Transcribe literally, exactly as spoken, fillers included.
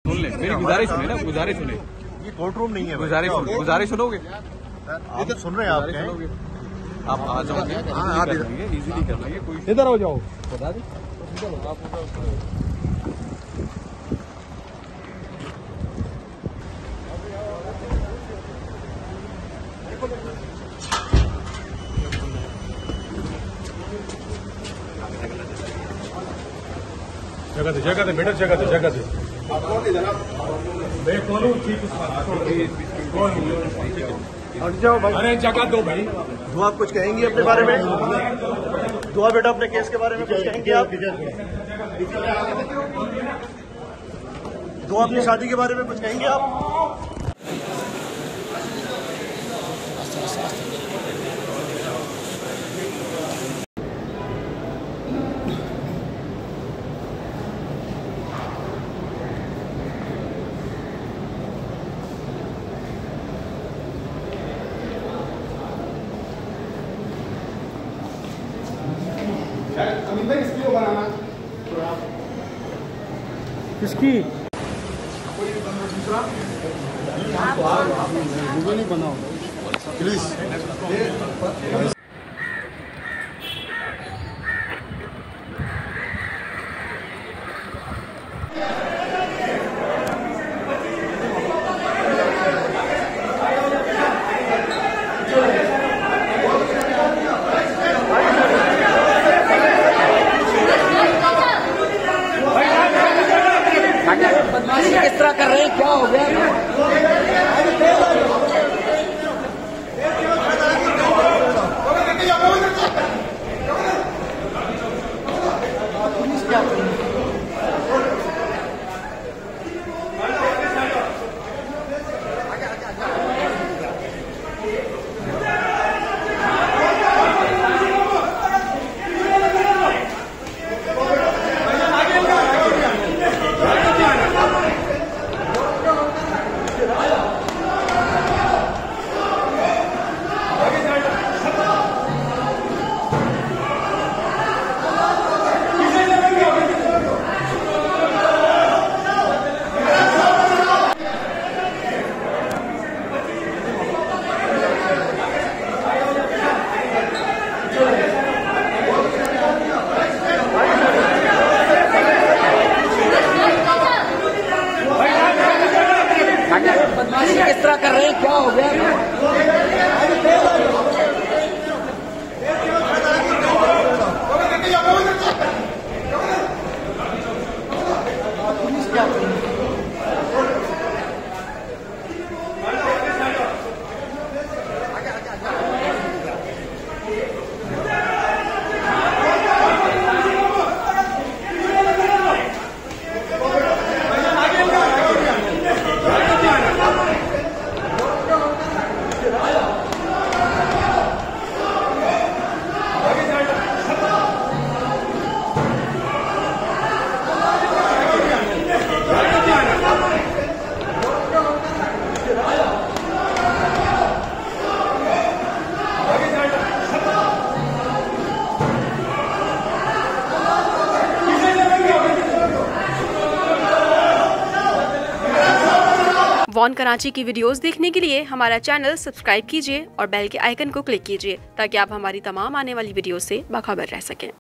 सुन ले, मेरी गुजारिश सुने ना, गुजारिश सुने। ये कोर्ट रूम नहीं है। गुजारिश गुजारिश सुनोगे? ये तो सुन रहे हैं आप। सुनोगे? आप आ जाओगे, हाँ, कर लेंगे, इजीली कर लेंगे। कोई इधर हो जाओ। बता दी जगह दे, जगह दे बेटा, जगह दे, जगह दे। मैं कौन हूँ? हट जाओ भाई। अरे जगह दो भाई। दुआ कुछ कहेंगी अपने बारे में? दुआ बेटा अपने केस के बारे में कुछ कहेंगे आप? दुआ अपनी शादी के बारे में कुछ कहेंगे आप? अमित भाई इसकी वो बनाना किसकी? गूगल नहीं बनाओ प्लीज। बदमाशी किस तरह कर रहे हैं? क्या हो गया? पुलिस क्या? बदमाशी किस तरह कर रहे हैं? क्या हो गया? पुलिस क्या? वॉन कराची की वीडियोस देखने के लिए हमारा चैनल सब्सक्राइब कीजिए और बेल के आइकन को क्लिक कीजिए ताकि आप हमारी तमाम आने वाली वीडियो से बाखबर रह सकें।